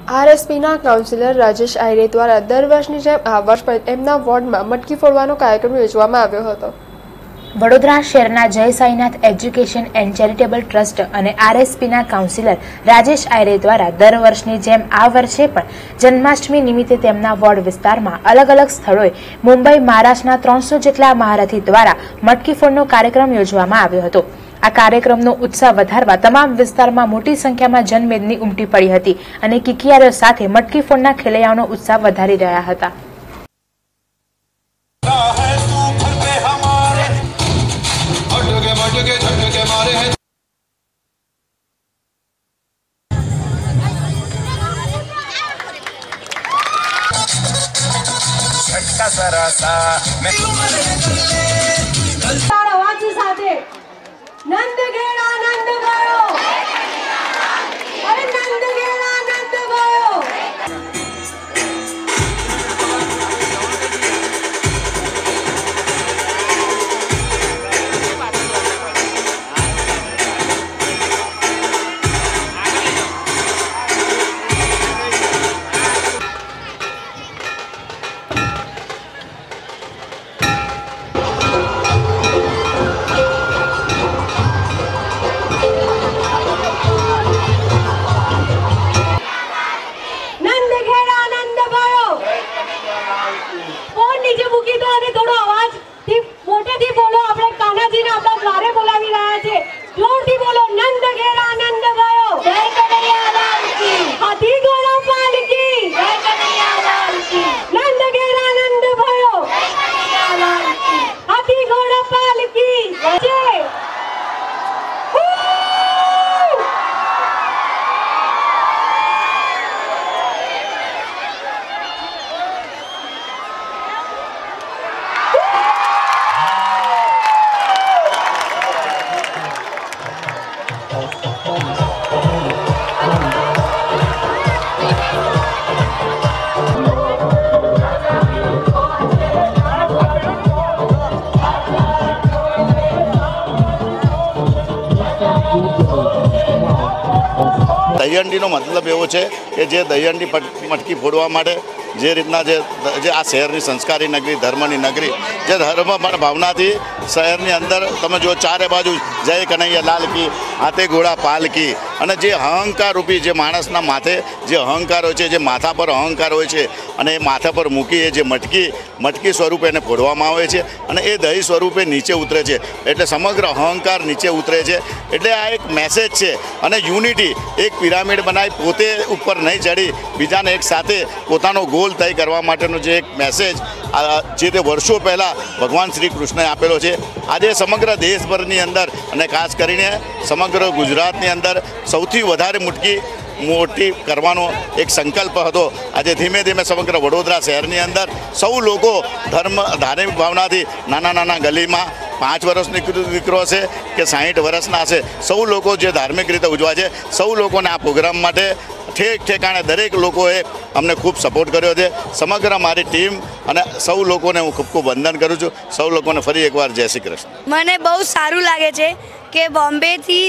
આરએસપીના councillor Rajesh આયરે દ્વારા દર વર્ષની જેમ આ વર્ષ પણ એમના વોર્ડમાં મટકી ફોડવાનો કાર્યક્રમ યોજવામાં આવ્યો હતો। વડોદરા શહેરના Jai Sainath education and charitable trust અને આરએસપીના કાઉન્સિલર રાજેશ આયરે દ્વારા દર વર્ષની જેમ આ વર્ષે પણ જન્માષ્ટમી નિમિત્તે તેમના વોર્ડ વિસ્તારમાં અલગ અલગ સ્થળોએ મુંબઈ મહારાષ્ટ્રના 300 જેટલા મહારથી દ્વારા મટકી ફોડનો કાર્યક્રમ યોજવામાં આવ્યો હતો। આ કાર્યક્રમનો ઉત્સાહ વધારવા તમામ વિસ્તારમાં મોટી સંખ્યામાં જનમેદની ઉમટી પડી હતી અને કિકિયારીઓ સાથે મટકી ફોડના ખેલૈયાઓનો ઉત્સાહ વધારી રહ્યા હતા। नंद घेरा नंद भयो अरे नंद घेरा नंद भयो દહીહંડીનો મતલબ એવો છે કે જે દહીહંડી મટકી ફોડવા માટે જે રીતના જે આ શહેરની સંસ્કારી નગરી ધર્મની નગરી જે ધર્મ ભાવનાથી શહેરની અંદર તમે જો ચારે બાજુ જય કનૈયા લાલ કી હાથે ઘોડા પાલ કી અને જે અહંકાર રૂપી જે માણસના માથે જે અહંકાર હોય છે જે માથા પર અહંકાર હોય છે અને એ માથા પર મૂકી એ જે મટકી સ્વરૂપે એને ફોડવામાં આવે છે અને એ દહીં સ્વરૂપે નીચે ઉતરે છે એટલે સમગ્ર અહંકાર નીચે ઉતરે છે એટલે આ એક મેસેજ છે અને યુનિટી એક પિરામિડ બનાવી પોતે ઉપર નહીં ચડી બીજાને એક સાથે પોતાનો ગોલ તય કરવા માટેનો જે એક મેસેજ જે તે વર્ષો પહેલાં ભગવાન શ્રી કૃષ્ણએ આપેલો છે આજે સમગ્ર દેશભરની અંદર અને ખાસ કરીને સમગ્ર ગુજરાતની અંદર સૌથી વધારે મોટી કરવાનો એક સંકલ્પ હતો। આજે ધીમે ધીમે સમગ્ર વડોદરા શહેરની અંદર સૌ લોકો ધાર્મિક ભાવનાથી નાના ગલીમાં 5 વર્ષનો દીકરો છે કે 60 વર્ષના છે સૌ લોકો જે ધાર્મિક રીતે ઉજવા છે સૌ લોકોને આ પ્રોગ્રામ માટે ઠેકાણે દરેક લોકોએ અમને ખૂબ સપોર્ટ કર્યો છે। સમગ્ર મારી ટીમ અને સૌ લોકોને હું ખૂબ વંદન કરું છું। સૌ લોકોને ફરી એકવાર જય શ્રી કૃષ્ણ। મને બહુ સારું લાગે છે કે બોમ્બેથી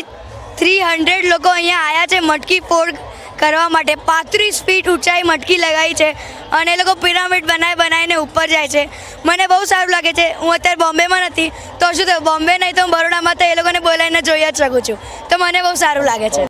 300 લોકો અહીંયા આવ્યા છે મટકી ફોડ કરવા માટે। 35 ફીટ ઊંચાઈ મટકી લગાવી છે અને એ લોકો પિરામિડ બનાવીને ઉપર જાય છે। મને બહુ સારું લાગે છે। હું અત્યારે બોમ્બેમાં નથી તો શું તો બોમ્બે નહીં તો બરોડામાં તો એ લોકોને બોલાવીને જોઈ જ શકું છું તો મને બહુ સારું લાગે છે।